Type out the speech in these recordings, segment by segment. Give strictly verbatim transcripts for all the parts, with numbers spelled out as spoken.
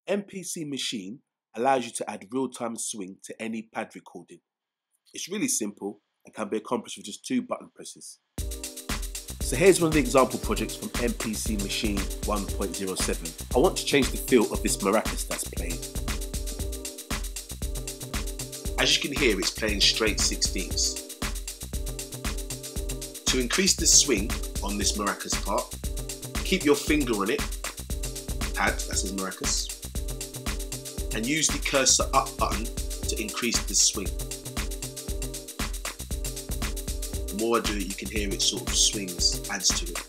M P C Machine allows you to add real-time swing to any pad recording. It's really simple and can be accomplished with just two button presses. So here's one of the example projects from M P C Machine one point oh seven. I want to change the feel of this maracas that's playing. As you can hear, it's playing straight sixteenths. To increase the swing on this maracas part, keep your finger on it, pad, that says maracas, and use the cursor up button to increase the swing. The more I do it, you can hear it sort of swings, adds to it.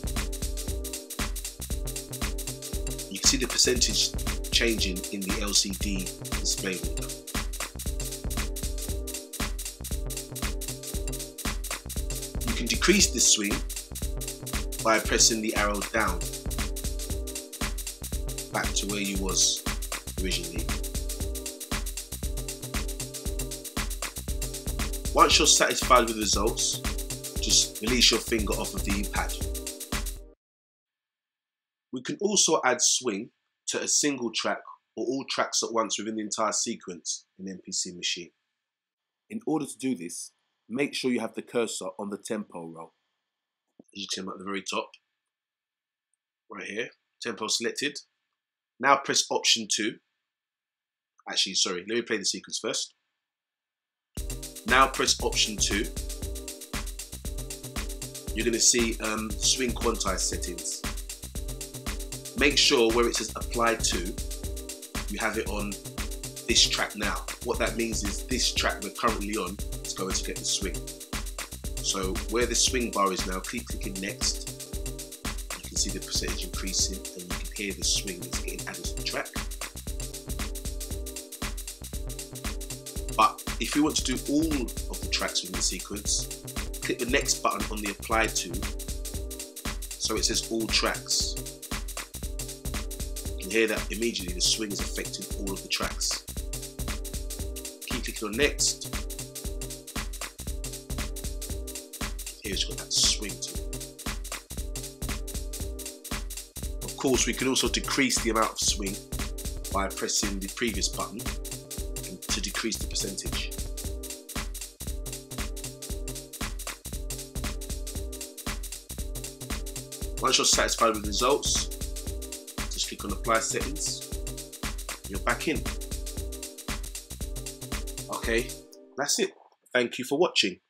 You can see the percentage changing in the L C D display window. You can decrease the swing by pressing the arrow down back to where you was originally. Once you're satisfied with the results, just release your finger off of the pad. We can also add swing to a single track or all tracks at once within the entire sequence in M P C Machine. In order to do this, make sure you have the cursor on the tempo roll. As you can see at the very top, right here, tempo selected. Now press option two. Actually, sorry, let me play the sequence first. Now press option two. You're going to see um, swing quantize settings. Make sure where it says apply to, you have it on this track now. What that means is this track we're currently on is going to get the swing. So where the swing bar is now, keep clicking next. You can see the percentage increasing and you can hear the swing is getting added to the track. But if you want to do all of the tracks within the sequence, click the next button on the apply to, so it says all tracks. You can hear that immediately the swing is affecting all of the tracks. Keep clicking on next. Here it's got that swing to it. Of course, we can also decrease the amount of swing by pressing the previous button to decrease the percentage. Once you're satisfied with the results, just click on apply settings. You're back in. Okay, that's it. Thank you for watching.